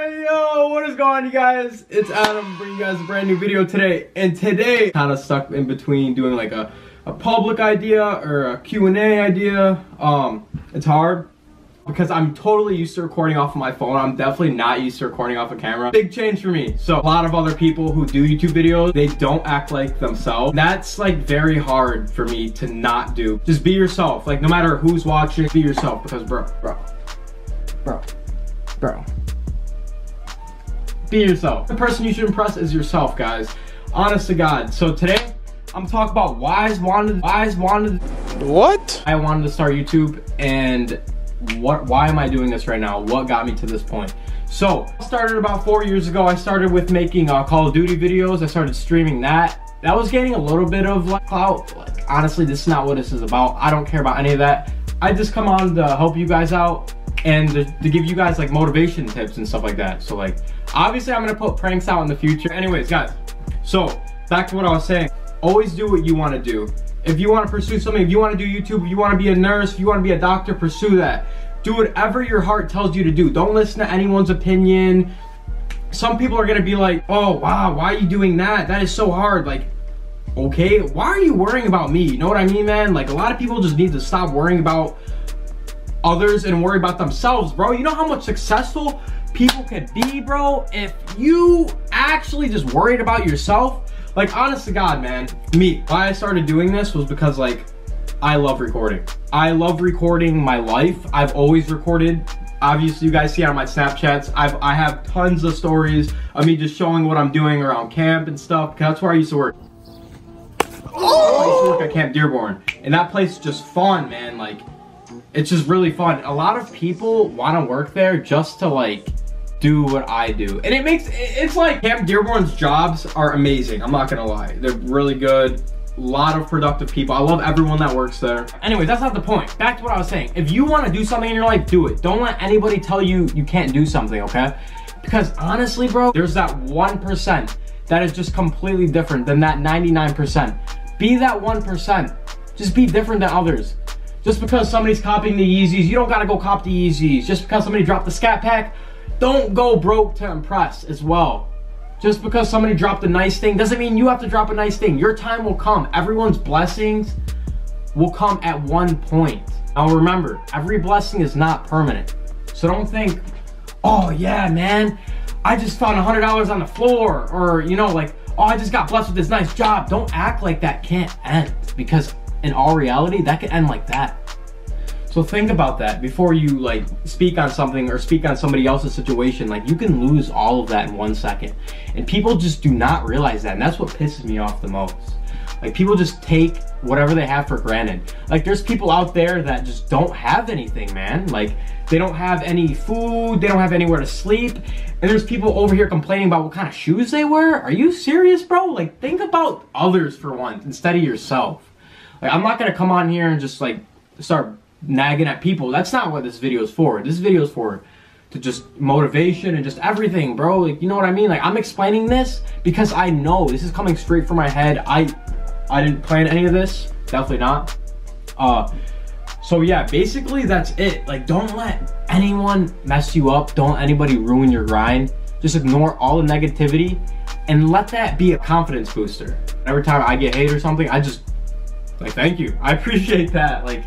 Hey yo, what is going on, you guys? It's Adam bringing you guys a brand new video today. And today, kind of stuck in between doing like a public idea or a Q&A idea. It's hard because I'm totally used to recording off of my phone. I'm definitely not used to recording off a camera. Big change for me. So a lot of other people who do YouTube videos, they don't act like themselves. That's like very hard for me to not do. Just be yourself. Like no matter who's watching, be yourself because bro. Be yourself. The person you should impress is yourself, guys. Honest to God. So today, I'm talking about why I wanted to start YouTube and why am I doing this right now? What got me to this point? So, I started about 4 years ago. I started with making Call of Duty videos. I started streaming that. That was getting a little bit of like clout. Like, honestly, this is not what this is about. I don't care about any of that. I just come on to help you guys out and to give you guys like motivation tips and stuff like that. So like, obviously I'm gonna put pranks out in the future. Anyways, guys, so back to what I was saying. Always do what you wanna do. If you wanna pursue something, if you wanna do YouTube, if you wanna be a nurse, if you wanna be a doctor, pursue that. Do whatever your heart tells you to do. Don't listen to anyone's opinion. Some people are gonna be like, oh wow, why are you doing that? That is so hard. Like, okay, why are you worrying about me? You know what I mean, man? Like a lot of people just need to stop worrying about others and worry about themselves, bro. You know how much successful people could be, bro, if you actually just worried about yourself? Like, honest to God, man, why I started doing this was because like I love recording. I love recording my life. I've always recorded. Obviously, you guys see on my Snapchats, I have tons of stories of me just showing what I'm doing around camp and stuff. That's where I used to work. I used to work at Camp Dearborn, and that place is just fun, man. Like, it's just really fun. A lot of people want to work there just to like do what I do. And it's like Camp Dearborn's jobs are amazing. I'm not gonna lie. They're really good. A lot of productive people. I love everyone that works there. Anyway, that's not the point. Back to what I was saying. If you want to do something in your life, do it. Don't let anybody tell you you can't do something, okay? Because honestly, bro, there's that 1% that is just completely different than that 99%. Be that 1%. Just be different than others. Just because somebody's copying the Yeezys, you don't gotta go cop the Yeezys. Just because somebody dropped the Scat Pack, don't go broke to impress as well. Just because somebody dropped a nice thing doesn't mean you have to drop a nice thing. Your time will come. Everyone's blessings will come at one point. Now remember, every blessing is not permanent. So don't think, oh yeah, man, I just found $100 on the floor. Or, you know, like, oh, I just got blessed with this nice job. Don't act like that can't end, because in all reality, that could end like that. So think about that before you like speak on something or speak on somebody else's situation. Like, you can lose all of that in 1 second. And people just do not realize that. And that's what pisses me off the most. Like, people just take whatever they have for granted. Like, there's people out there that just don't have anything, man. Like, they don't have any food, they don't have anywhere to sleep. And there's people over here complaining about what kind of shoes they wear. Are you serious, bro? Like, think about others for once instead of yourself. Like, I'm not gonna come on here and just like start nagging at people. That's not what this video is for. This video is for to just motivation and just everything, bro. Like, you know what I mean? Like, I'm explaining this because I know this is coming straight from my head. I didn't plan any of this. Definitely not. So yeah, basically that's it. Like, don't let anyone mess you up. Don't let anybody ruin your grind. Just ignore all the negativity and let that be a confidence booster. Every time I get hate or something, I just like, thank you. I appreciate that. Like,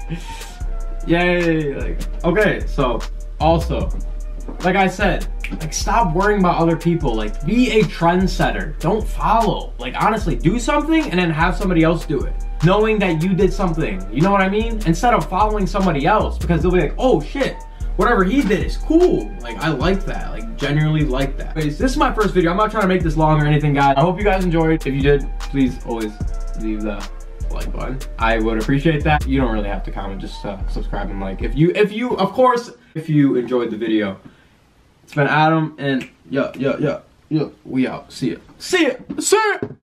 yay. Like, okay, so also, like I said, like, stop worrying about other people. Like, be a trendsetter. Don't follow. Like, honestly, do something and then have somebody else do it, knowing that you did something. You know what I mean? Instead of following somebody else, because they'll be like, oh shit, whatever he did is cool. Like, I like that. Like, genuinely like that. Anyways, this is my first video. I'm not trying to make this long or anything, guys. I hope you guys enjoyed. If you did, please always leave the like button. I would appreciate that. You don't really have to comment, just subscribe and like. If you enjoyed the video. It's been Adam, and yeah, we out. See ya.